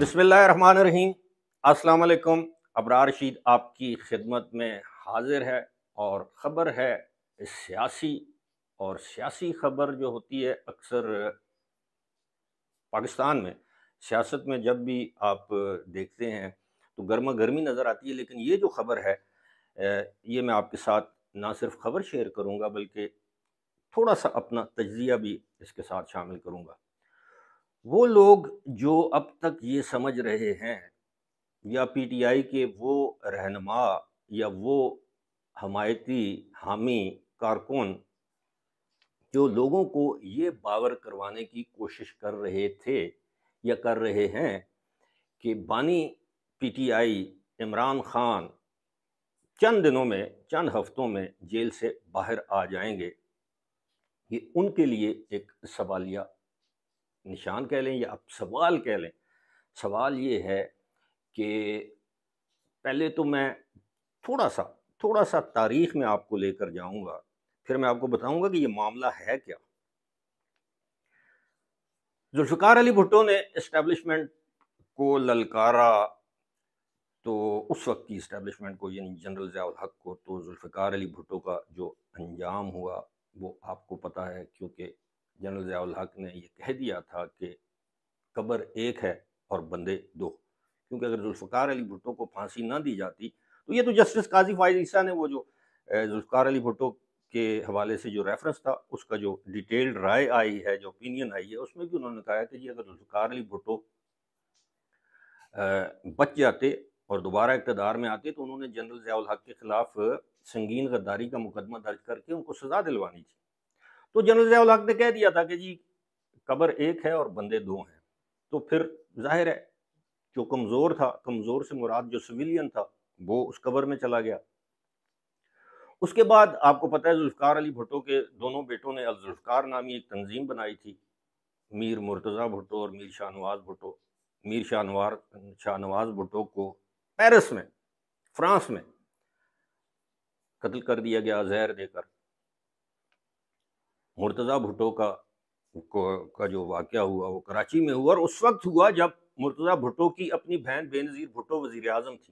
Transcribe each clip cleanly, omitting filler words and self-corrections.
بسم اللہ الرحمن الرحیم۔ السلام علیکم۔ ابرار رشید آپ کی خدمت میں حاضر ہے اور خبر ہے سیاسی، اور سیاسی خبر جو ہوتی ہے اکثر پاکستان میں سیاست میں جب بھی آپ دیکھتے ہیں تو گرما گرمی نظر آتی ہے، لیکن یہ جو خبر ہے یہ میں آپ کے ساتھ نہ صرف خبر شیئر کروں گا بلکہ تھوڑا سا اپنا تجزیہ بھی اس کے ساتھ شامل کروں گا۔ وہ لوگ جو اب تک یہ سمجھ رہے ہیں، یا پی ٹی آئی کے وہ رہنما یا وہ حمایتی حامی کارکن جو لوگوں کو یہ باور کروانے کی کوشش کر رہے تھے یا کر رہے ہیں کہ بانی پی ٹی آئی عمران خان چند دنوں میں، چند ہفتوں میں جیل سے باہر آ جائیں گے، یہ ان کے لیے ایک سوالیہ نشان کہہ لیں یا آپ سوال کہہ لیں۔ سوال یہ ہے کہ پہلے تو میں تھوڑا سا تاریخ میں آپ کو لے کر جاؤں گا، پھر میں آپ کو بتاؤں گا کہ یہ معاملہ ہے کیا۔ ذوالفقار علی بھٹو نے اسٹیبلشمنٹ کو للکارا، تو اس وقت کی اسٹیبلشمنٹ کو یعنی جنرل ضیاء الحق کو، تو ذوالفقار علی بھٹو کا جو انجام ہوا وہ آپ کو پتہ ہے، کیونکہ جنرل ضیاء الحق نے یہ کہہ دیا تھا کہ قبر ایک ہے اور بندے دو، کیونکہ اگر ذوالفقار علی بھٹو کو پھانسی نہ دی جاتی تو یہ تو جسٹس قاضی فائز عیسیٰ نے وہ جو ذوالفقار علی بھٹو کے حوالے سے جو ریفرنس تھا اس کا جو ڈیٹیلڈ رائے آئی ہے، جو اوپینین آئی ہے، اس میں بھی انہوں نے کہا کہ جی اگر ذوالفقار علی بھٹو بچ جاتے اور دوبارہ اقتدار میں آتے تو انہوں نے جنرل ضیاء الحق کے خلاف سنگین غداری کا مقدمہ درج کر کے ان کو سزا دلوانی تھی۔ تو جنرل ضیاء الحق نے کہہ دیا تھا کہ جی قبر ایک ہے اور بندے دو ہیں، تو پھر ظاہر ہے جو کمزور تھا، کمزور سے مراد جو سویلین تھا، وہ اس قبر میں چلا گیا۔ اس کے بعد آپ کو پتہ ہے ذوالفقار علی بھٹو کے دونوں بیٹوں نے الذوالفقار نامی ایک تنظیم بنائی تھی، میر مرتضیٰ بھٹو اور میر شاہ نواز بھٹو۔ میر شاہ نواز بھٹو کو پیرس میں، فرانس میں قتل کر دیا گیا زہر دے کر۔ مرتضیٰ بھٹو کا جو واقعہ ہوا وہ کراچی میں ہوا، اور اس وقت ہوا جب مرتضیٰ بھٹو کی اپنی بہن بے نظیر بھٹو وزیر اعظم تھی۔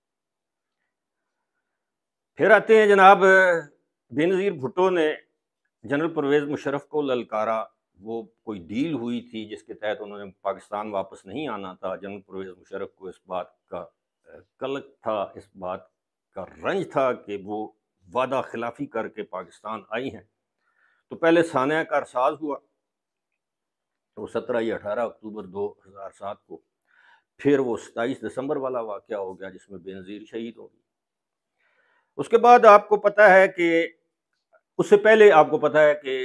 پھر آتے ہیں جناب بے نظیر بھٹو نے جنرل پرویز مشرف کو للکارا، وہ کوئی ڈیل ہوئی تھی جس کے تحت انہوں نے پاکستان واپس نہیں آنا تھا۔ جنرل پرویز مشرف کو اس بات کا قلق تھا، اس بات کا رنج تھا کہ وہ وعدہ خلافی کر کے پاکستان آئی ہیں۔ تو پہلے سانحہ کارساز ہوا، وہ 17 یا 18 اکتوبر 2007 کو، پھر وہ 27 دسمبر والا واقعہ ہو گیا جس میں بے نظیر شہید ہو گئی۔ اس کے بعد آپ کو پتہ ہے کہ اس سے پہلے آپ کو پتہ ہے کہ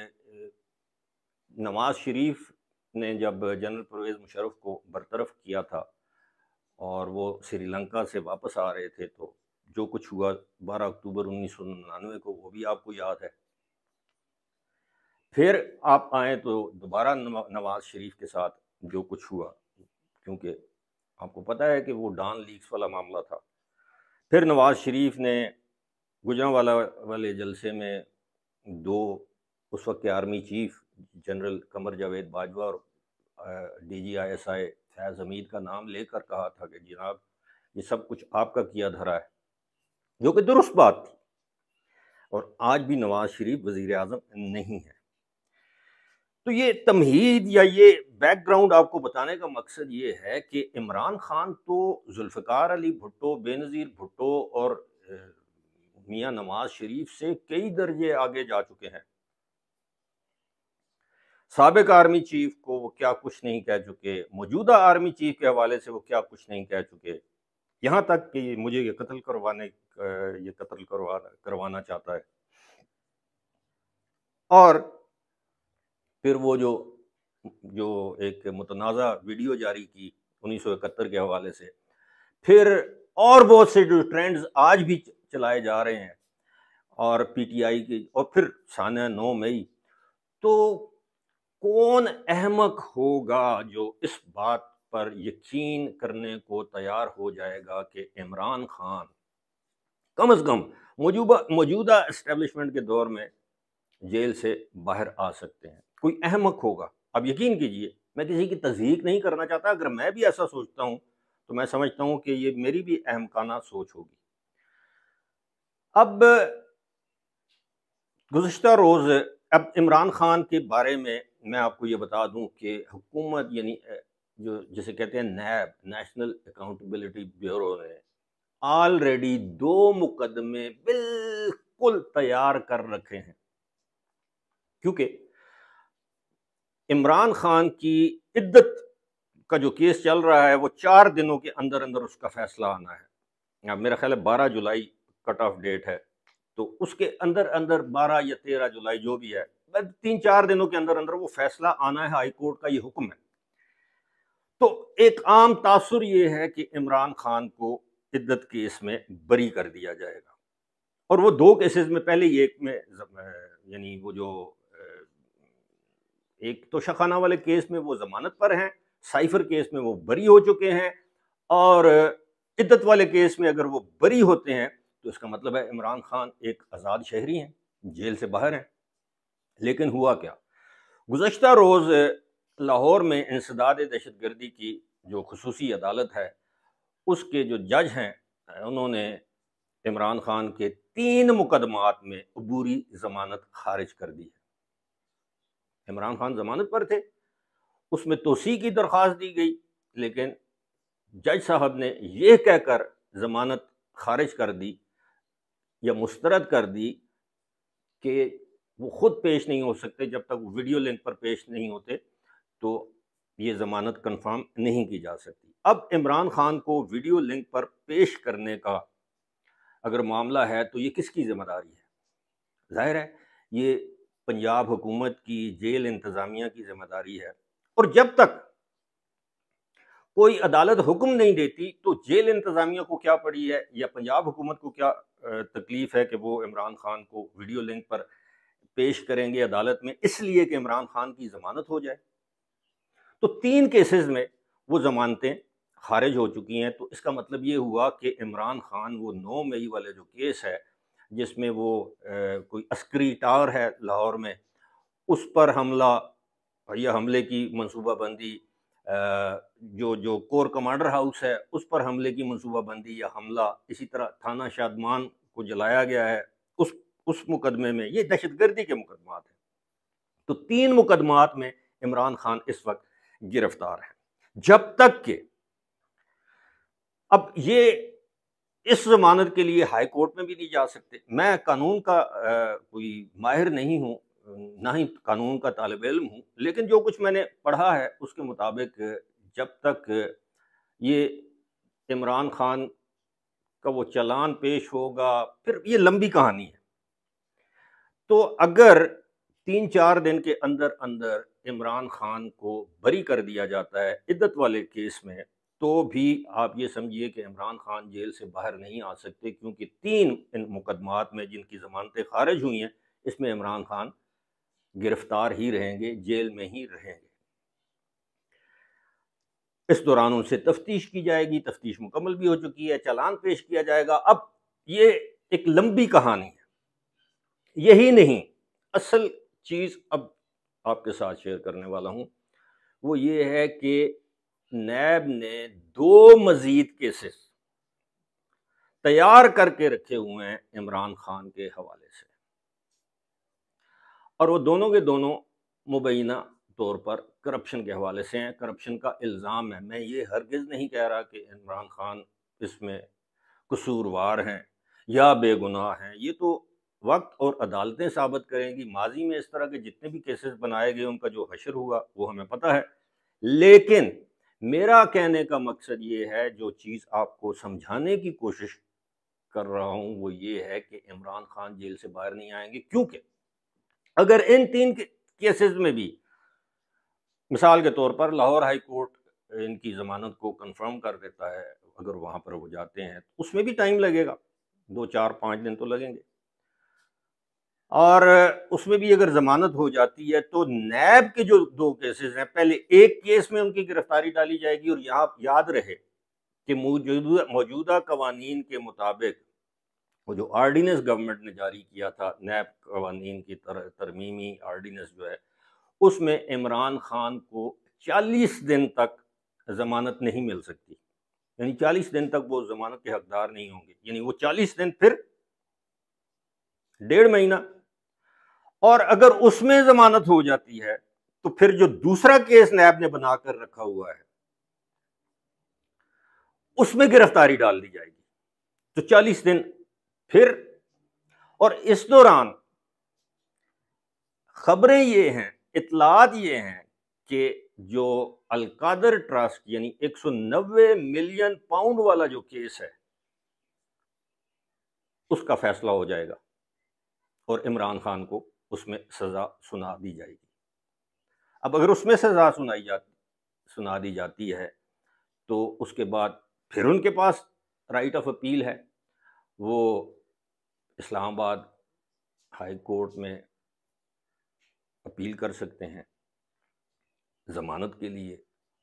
نواز شریف نے جب جنرل پرویز مشرف کو برطرف کیا تھا اور وہ سری لنکا سے واپس آ رہے تھے، تو جو کچھ ہوا 12 اکتوبر 1999 کو وہ بھی آپ کو یاد ہے۔ پھر آپ آئیں تو دوبارہ نواز شریف کے ساتھ جو کچھ ہوا، کیونکہ آپ کو پتہ ہے کہ وہ ڈان لیکس والا معاملہ تھا۔ پھر نواز شریف نے گجرانوالہ والے جلسے میں دو اس وقت کے army chief general Qamar Javed Bajwa اور D G I S I فیض حمید کا نام لے کر کہا تھا کہ جناب یہ سب کچھ آپ کا کیا دھرا ہے، جو کہ درست بات تھی، اور آج بھی نواز شریف وزیر اعظم نہیں ہے۔ تو یہ تمہید یا یہ بیک گراؤنڈ آپ کو بتانے کا مقصد یہ ہے کہ عمران خان تو ذوالفقار علی بھٹو، بے نظیر بھٹو اور میاں نواز شریف سے کئی درجے آگے جا چکے ہیں۔ سابق آرمی چیف کو وہ کیا کچھ نہیں کہہ چکے، موجودہ آرمی چیف کے حوالے سے وہ کیا کچھ نہیں کہہ چکے، یہاں تک کہ مجھے یہ قتل کروانا چاہتا ہے۔ اور پھر وہ جو ایک متنازع ویڈیو جاری کی 1971 کے حوالے سے، پھر اور بہت سے جو ٹرینڈز آج بھی چلائے جا رہے ہیں، اور پی ٹی آئی کی، اور پھر سانحہ 9 مئی۔ تو کون احمق ہوگا جو اس بات پر یقین کرنے کو تیار ہو جائے گا کہ عمران خان کم از کم موجودہ اسٹیبلشمنٹ کے دور میں جیل سے باہر آ سکتے ہیں؟ کوئی احمق ہوگا؟ اب یقین کیجئے میں کسی کی تصدیق نہیں کرنا چاہتا، اگر میں بھی ایسا سوچتا ہوں تو میں سمجھتا ہوں کہ یہ میری بھی احمقانہ سوچ ہوگی۔ اب گزشتہ روز اب عمران خان کے بارے میں آپ کو یہ بتا دوں کہ حکومت یعنی جو جسے کہتے ہیں نیب، نیشنل اکاؤنٹیبلٹی بیورو نے آلریڈی 2 مقدمے بالکل تیار کر رکھے ہیں، کیونکہ عمران خان کی عدت کا جو کیس چل رہا ہے وہ 4 دنوں کے اندر اندر اس کا فیصلہ آنا ہے۔ اب میرا خیال ہے 12 جولائی کٹ آف ڈیٹ ہے، تو اس کے اندر اندر 12 یا 13 جولائی جو بھی ہے، 3-4 دنوں کے اندر اندر وہ فیصلہ آنا ہے، ہائی کورٹ کا یہ حکم ہے۔ تو ایک عام تاثر یہ ہے کہ عمران خان کو عدت کیس میں بری کر دیا جائے گا، اور وہ 2 کیسز میں، پہلے ایک میں یعنی وہ جو ایک تو شخانہ والے کیس میں وہ ضمانت پر ہیں، سائفر کیس میں وہ بری ہو چکے ہیں، اور عدت والے کیس میں اگر وہ بری ہوتے ہیں تو اس کا مطلب ہے عمران خان ایک آزاد شہری ہیں، جیل سے باہر ہیں۔ لیکن ہوا کیا؟ گزشتہ روز لاہور میں انسداد دہشت گردی کی جو خصوصی عدالت ہے، اس کے جو جج ہیں، انہوں نے عمران خان کے 3 مقدمات میں عبوری ضمانت خارج کر دی ہے۔ عمران خان ضمانت پر تھے، اس میں توسیع کی درخواست دی گئی، لیکن جج صاحب نے یہ کہہ کر ضمانت خارج کر دی یا مسترد کر دی کہ وہ خود پیش نہیں ہو سکتے، جب تک وہ ویڈیو لنک پر پیش نہیں ہوتے تو یہ ضمانت کنفرم نہیں کی جا سکتی۔ اب عمران خان کو ویڈیو لنک پر پیش کرنے کا اگر معاملہ ہے تو یہ کس کی ذمہ داری ہے؟ ظاہر ہے یہ پنجاب حکومت کی، جیل انتظامیہ کی ذمہ داری ہے، اور جب تک کوئی عدالت حکم نہیں دیتی تو جیل انتظامیہ کو کیا پڑی ہے یا پنجاب حکومت کو کیا تکلیف ہے کہ وہ عمران خان کو ویڈیو لنک پر پیش کریں گے عدالت میں، اس لیے کہ عمران خان کی ضمانت ہو جائے۔ تو 3 کیسز میں وہ ضمانتیں خارج ہو چکی ہیں، تو اس کا مطلب یہ ہوا کہ عمران خان وہ 9 مئی والے جو کیس ہے جس میں وہ کوئی عسکری ٹاور ہے لاہور میں، اس پر حملہ یا حملے کی منصوبہ بندی، جو کور کمانڈر ہاؤس ہے اس پر حملے کی منصوبہ بندی یا حملہ، اسی طرح تھانہ شادمان کو جلایا گیا ہے، اس مقدمے میں یہ دہشت گردی کے مقدمات ہیں۔ تو 3 مقدمات میں عمران خان اس وقت گرفتار ہیں، جب تک کہ اب یہ اس ضمانت کے لیے ہائی کورٹ میں بھی نہیں جا سکتے۔ میں قانون کا کوئی ماہر نہیں ہوں، نہ ہی قانون کا طالب علم ہوں، لیکن جو کچھ میں نے پڑھا ہے اس کے مطابق جب تک یہ عمران خان کا وہ چلان پیش ہوگا، پھر یہ لمبی کہانی ہے، تو اگر 3-4 دن کے اندر اندر عمران خان کو بری کر دیا جاتا ہے عدت والے کیس میں، تو بھی آپ یہ سمجھیے کہ عمران خان جیل سے باہر نہیں آ سکتے، کیونکہ 3 ان مقدمات میں جن کی ضمانتیں خارج ہوئی ہیں اس میں عمران خان گرفتار ہی رہیں گے، جیل میں ہی رہیں گے۔ اس دوران ان سے تفتیش کی جائے گی، تفتیش مکمل بھی ہو چکی ہے، چالان پیش کیا جائے گا۔ اب یہ ایک لمبی کہانی ہے، یہی نہیں، اصل چیز اب آپ کے ساتھ شیئر کرنے والا ہوں، وہ یہ ہے کہ نیب نے 2 مزید کیسز تیار کر کے رکھے ہوئے ہیں عمران خان کے حوالے سے، اور وہ دونوں کے دونوں مبینہ طور پر کرپشن کے حوالے سے ہیں، کرپشن کا الزام ہے۔ میں یہ ہرگز نہیں کہہ رہا کہ عمران خان اس میں قصوروار ہیں یا بے گناہ ہیں، یہ تو وقت اور عدالتیں ثابت کریں گی۔ ماضی میں اس طرح کے جتنے بھی کیسز بنائے گئے ان کا جو حشر ہوا وہ ہمیں پتہ ہے، لیکن میرا کہنے کا مقصد یہ ہے، جو چیز آپ کو سمجھانے کی کوشش کر رہا ہوں وہ یہ ہے کہ عمران خان جیل سے باہر نہیں آئیں گے، کیونکہ اگر ان 3 کیسز میں بھی، مثال کے طور پر لاہور ہائی کورٹ ان کی ضمانت کو کنفرم کر دیتا ہے، اگر وہاں پر وہ جاتے ہیں اس میں بھی ٹائم لگے گا، 2-4-5 دن تو لگیں گے، اور اس میں بھی اگر ضمانت ہو جاتی ہے تو نیب کے جو 2 کیسز ہیں، پہلے ایک کیس میں ان کی گرفتاری ڈالی جائے گی، اور یہاں یاد رہے کہ موجودہ قوانین کے مطابق وہ جو آرڈیننس گورنمنٹ نے جاری کیا تھا، نیب قوانین کی ترمیمی آرڈیننس جو ہے، اس میں عمران خان کو 40 دن تک ضمانت نہیں مل سکتی، یعنی 40 دن تک وہ ضمانت کے حقدار نہیں ہوں گے، یعنی وہ 40 دن پھر 1.5 مہینہ، اور اگر اس میں ضمانت ہو جاتی ہے تو پھر جو دوسرا کیس نیب نے بنا کر رکھا ہوا ہے اس میں گرفتاری ڈال دی جائے گی، تو 40 دن پھر۔ اور اس دوران خبریں یہ ہیں، اطلاعات یہ ہیں کہ جو القادر ٹرسٹ یعنی 190 ملین پاؤنڈ والا جو کیس ہے اس کا فیصلہ ہو جائے گا اور عمران خان کو اس میں سزا سنا دی جائے گی۔ اب اگر اس میں سزا سنا دی جاتی ہے تو اس کے بعد پھر ان کے پاس رائٹ آف اپیل ہے، وہ اسلام آباد ہائی کورٹ میں اپیل کر سکتے ہیں ضمانت کے لیے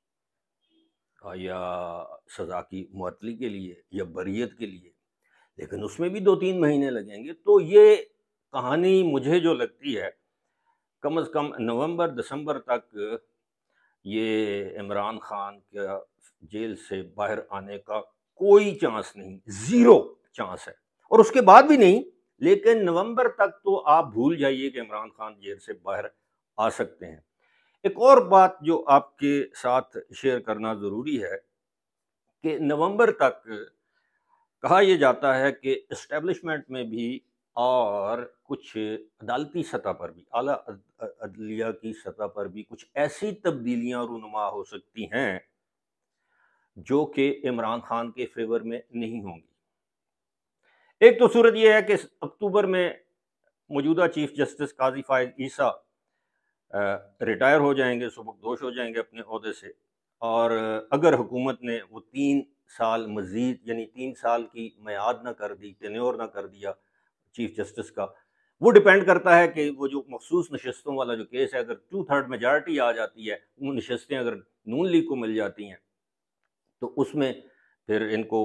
یا سزا کی معطلی کے لیے یا بریت کے لیے، لیکن اس میں بھی 2-3 مہینے لگیں گے۔ تو یہ کہانی مجھے جو لگتی ہے کم از کم نومبر دسمبر تک یہ عمران خان کا جیل سے باہر آنے کا کوئی چانس نہیں، 0 چانس ہے، اور اس کے بعد بھی نہیں، لیکن نومبر تک تو آپ بھول جائیے کہ عمران خان جیل سے باہر آ سکتے ہیں۔ ایک اور بات جو آپ کے ساتھ شیئر کرنا ضروری ہے کہ نومبر تک کہا یہ جاتا ہے کہ اسٹیبلشمنٹ میں بھی اور کچھ عدالتی سطح پر بھی، اعلیٰ عدلیہ کی سطح پر بھی کچھ ایسی تبدیلیاں رونما ہو سکتی ہیں جو کہ عمران خان کے فیور میں نہیں ہوں گی۔ ایک تو صورت یہ ہے کہ اکتوبر میں موجودہ چیف جسٹس قاضی فائز عیسیٰ ریٹائر ہو جائیں گے، سبکدوش ہو جائیں گے اپنے عہدے سے، اور اگر حکومت نے وہ 3 سال مزید یعنی 3 سال کی میعاد نہ کر دی، ٹینیور نہ کر دیا چیف جسٹس کا، وہ ڈیپینڈ کرتا ہے کہ وہ جو مخصوص نشستوں والا جو کیس ہے، اگر 2/3 میجارٹی آ جاتی ہے، وہ نشستیں اگر نون لیگ کو مل جاتی ہیں تو اس میں پھر ان کو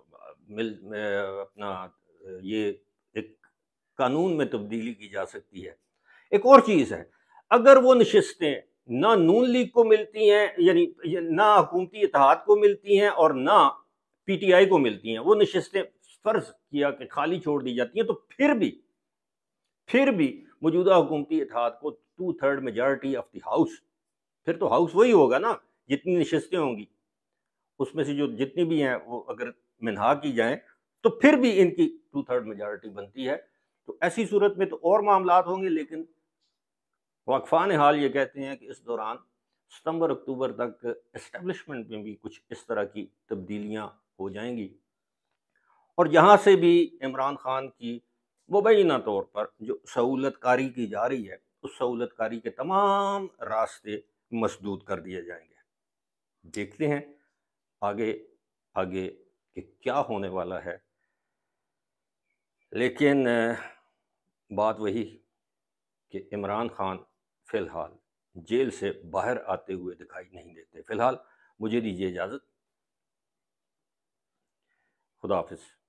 اپنا یہ ایک قانون میں تبدیلی کی جا سکتی ہے۔ ایک اور چیز ہے، اگر وہ نشستیں نہ نون لیگ کو ملتی ہیں، یعنی نہ حکومتی اتحاد کو ملتی ہیں اور نہ پی ٹی آئی کو ملتی ہیں، وہ نشستیں فرض کیا کہ خالی چھوڑ دی جاتی ہیں، تو پھر بھی موجودہ حکومتی اتحاد کو 2/3 میجارٹی آف دی ہاؤس، پھر تو ہاؤس وہی ہوگا نا، جتنی نشستیں ہوں گی اس میں سے جو جتنی بھی ہیں وہ اگر منہا کی جائیں تو پھر بھی ان کی 2/3 میجارٹی بنتی ہے۔ تو ایسی صورت میں تو اور معاملات ہوں گے، لیکن واقفان حال یہ کہتے ہیں کہ اس دوران ستمبر اکتوبر تک اسٹیبلشمنٹ میں بھی کچھ اس طرح کی تبدیلیاں ہو جائیں گی، اور یہاں سے بھی عمران خان کی مبینہ طور پر جو سہولت کاری کی جا رہی ہے اس سہولت کاری کے تمام راستے مسدود کر دیے جائیں گے۔ دیکھتے ہیں آگے کہ کیا ہونے والا ہے، لیکن بات وہی کہ عمران خان فی الحال جیل سے باہر آتے ہوئے دکھائی نہیں دیتے۔ فی الحال مجھے دیجیے اجازت، خدا حافظ۔